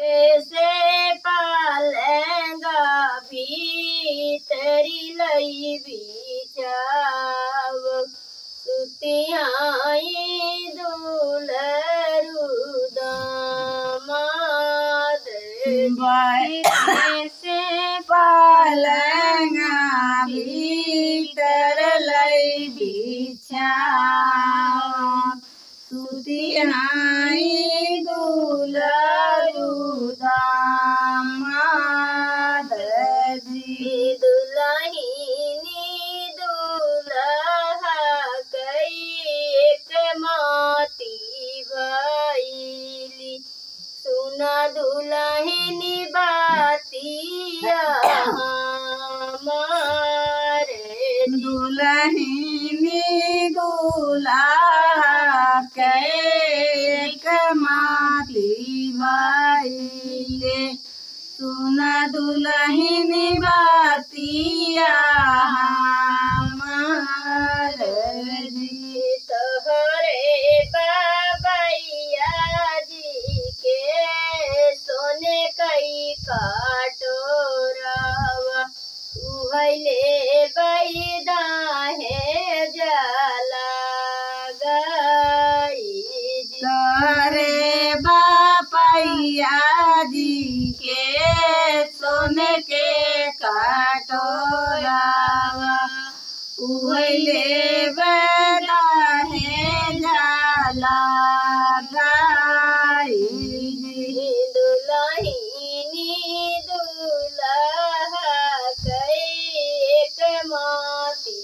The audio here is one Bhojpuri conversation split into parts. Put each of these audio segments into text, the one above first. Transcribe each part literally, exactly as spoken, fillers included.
कैसे पालेंगा भीतरी लई बिछाव सुतियाई दुलरू दामाद कैसे पालेंगा भीतर लई बिछाव सुतियाई दुलरू दामाद जी। दुल्हनी दुल्हा कई एक माती भइली सुना दुल्हनी बातिया हमारे दुल्हनी दुल्हा के माती भइले सुना दुल्हनी बातिया हमारे जी। तोहरे बाबैया जी के सोने कई काटोरावा उहले बैदा है जला गई तोरे बापैया जी के सोने के काटोरावा उहले बैदा है जला गई दुल्हनी दुल्हा कैक माती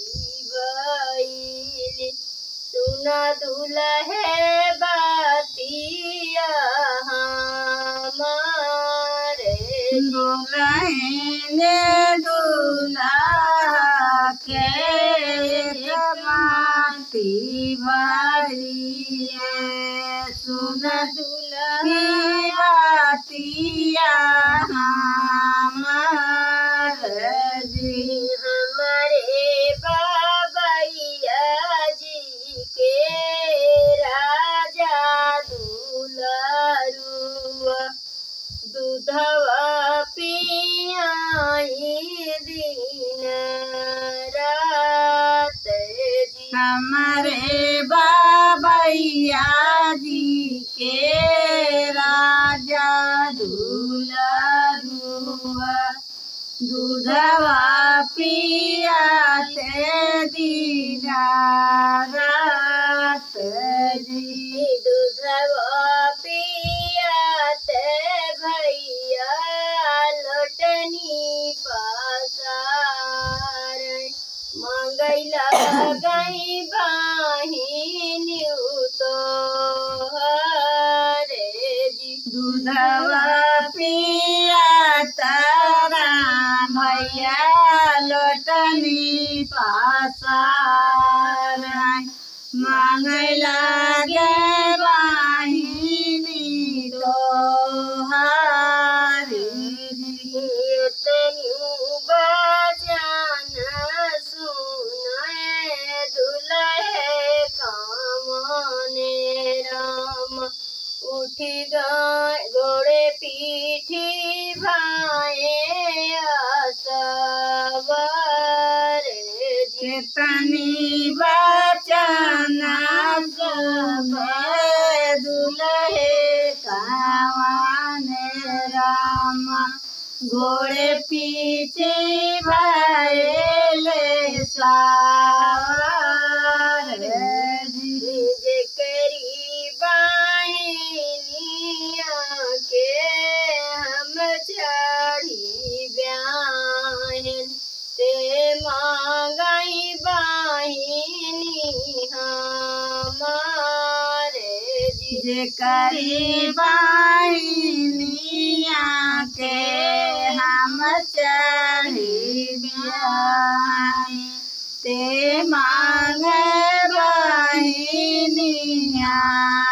भइली सुना दुल्हे बातिया हमारे दुल्हन दुल्हा के माती भइले सुन दुल्ही बातिया हमारे जी। हमारे बाबैया जी के राजा दुलारुआ दूधवा पियाई दिन रात जी। हमारे बाबैया जी के राजा दुलारुआ दूधवा पियाते दीना रात जी। दूधवा पियाते भैया लोटनी पासार मंगैला गई बाहिनी तो हरे जी। दूधवा पिया तारा भैया लोटनी पासार मांगला गे बाहिनी तो हारी तनु बजान सुनाए दुल्हे कामने राम उठी गाय घोड़े पीठी भाए आसवार चेतनी बचना सब दुल्हे कावाने राम घोड़े पीछे भैले सार जे करी बाहिनिया के हम चढ़ी ब्याहन ते मांगाई बाहिनी हमारे जे करी बाहिनिया के हम चढ़ी ब्याह ते मांग बाहिनिया